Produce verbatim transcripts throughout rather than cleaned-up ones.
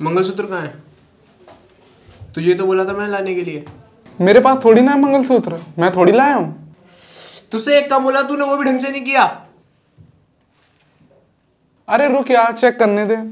मंगलसूत्र कहाँ है? तुझे तो बोला था मैं लाने के लिए। मेरे पास थोड़ी ना है मंगलसूत्र, मैं थोड़ी लाया हूँ। तुझसे एक काम बोला तूने, वो भी ढंग से नहीं किया। अरे रुक यार, चेक करने दे।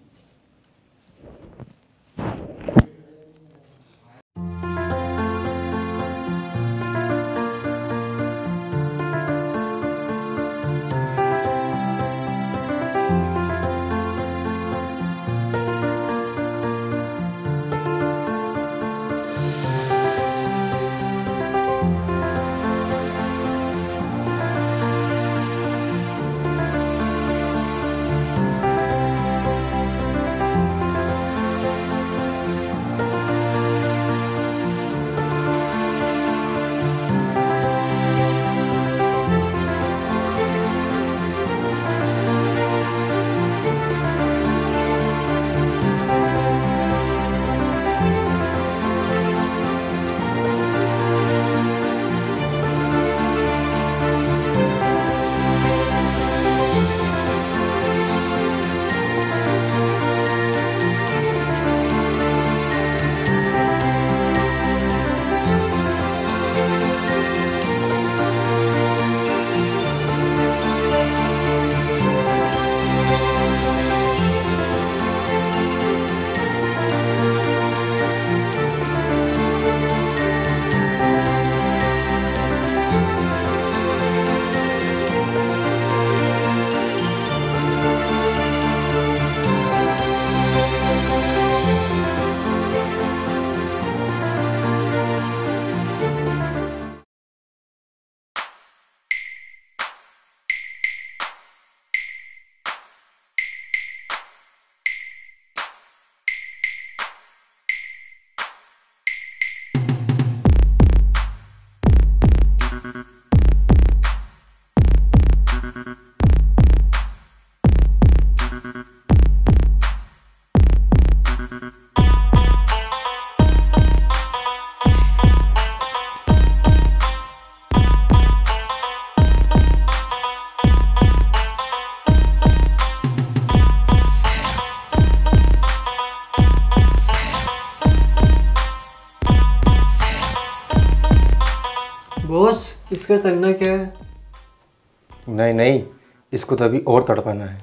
बॉस, इसका करना क्या है? नहीं नहीं, इसको तो अभी और तड़पाना है।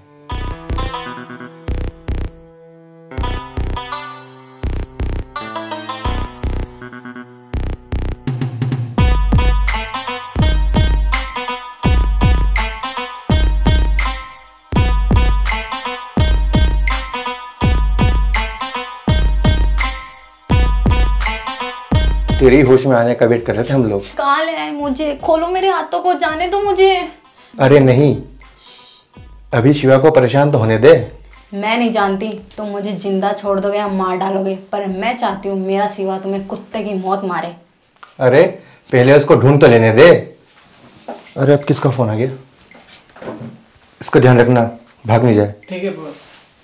तेरी होश में आने का वेट कर रहे थे हम लोग। कहाँ ले आए मुझे? खोलो मेरे हाथों को, जाने दो मुझे। अरे नहीं, अभी शिवा को परेशान तो होने दे। मैं नहीं जानती तुम मुझे जिंदा छोड़ दोगे या मार डालोगे, पर मैं चाहती हूँ मेरा शिवा तुम्हें कुत्ते की मौत मारे। अरे पहले उसको ढूंढ तो लेने दे। अरे अब किसका फोन आ गया? इसका ध्यान रखना, भाग नहीं जाए। ठीक है बॉस।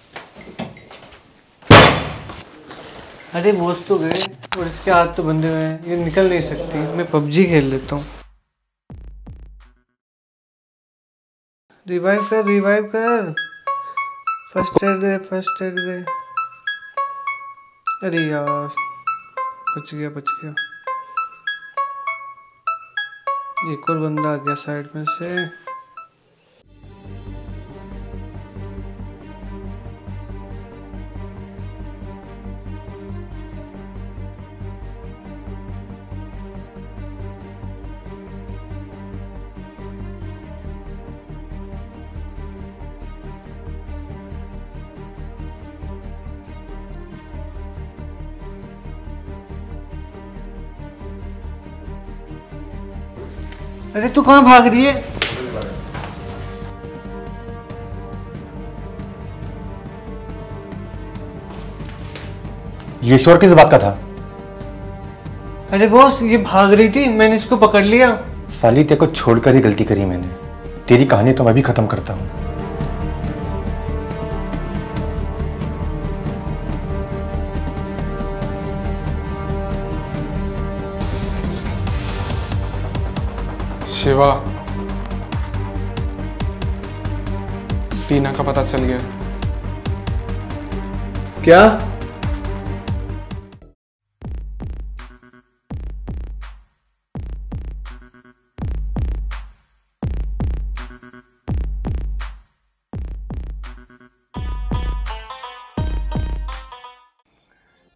अरे बॉस तो गए और इसके हाथ तो बंधे हुए हैं, ये निकल नहीं सकती। मैं पबजी खेल लेता हूँ। रिवाइव कर, रिवाइव कर। फर्स्ट एड दे, फर्स्ट एड दे। अरे यार, बच गया बच गया। एक और बंदा आ गया साइड में से। अरे तू कहाँ भाग रही है? ये शोर किस बात का था? अरे बॉस, ये भाग रही थी, मैंने इसको पकड़ लिया। साली तेरे को छोड़कर ही गलती करी मैंने। तेरी कहानी तो मैं भी खत्म करता हूँ। शिवा, टीना का पता चल गया। क्या?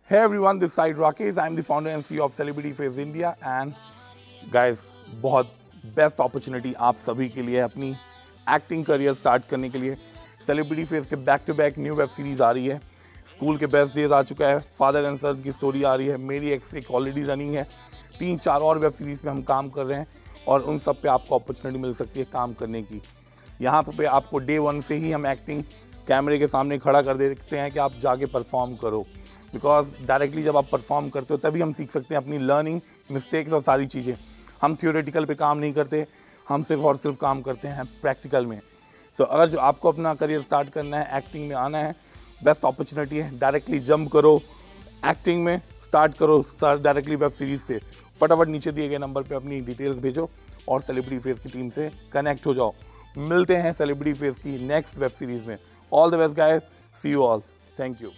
Hey everyone, this side Rakesh. I'm the founder and C E O of Celebrity Face India and guys, बहुत बेस्ट अपॉर्चुनिटी आप सभी के लिए अपनी एक्टिंग करियर स्टार्ट करने के लिए। सेलिब्रिटी फेस के back to back new web series आ रही है। स्कूल के बेस्ट डेज आ चुका है, फादर एंड सन की स्टोरी आ रही है, मेरी एक्स एक ऑलरेडी रनिंग है, तीन चार और वेब सीरीज़ में हम काम कर रहे हैं और उन सब पे आपको अपॉर्चुनिटी मिल सकती है काम करने की। यहाँ पे आपको डे वन से ही हम एक्टिंग कैमरे के सामने खड़ा कर देते हैं कि आप जाके परफॉर्म करो, बिकॉज डायरेक्टली जब आप परफॉर्म करते हो तभी हम सीख सकते हैं अपनी लर्निंग, मिस्टेक्स और सारी चीज़ें। हम थियोरेटिकल पे काम नहीं करते, हम सिर्फ और सिर्फ काम करते हैं प्रैक्टिकल में। सो so, अगर जो आपको अपना करियर स्टार्ट करना है, एक्टिंग में आना है, बेस्ट अपॉर्चुनिटी है, डायरेक्टली जंप करो एक्टिंग में, स्टार्ट करो स्टार्ट डायरेक्टली वेब सीरीज़ से। फटाफट नीचे दिए गए नंबर पे अपनी डिटेल्स भेजो और सेलिब्रिटी फेस की टीम से कनेक्ट हो जाओ। मिलते हैं सेलिब्रिटी फेस की नेक्स्ट वेब सीरीज़ में। All the best guys, see you all, thank you.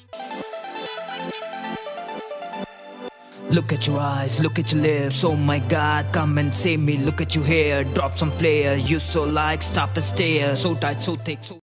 Look at your eyes, look at your lips, oh my god, come and save me. Look at you here, drop some flair, you so like, stop and stare, so tight, so thick, so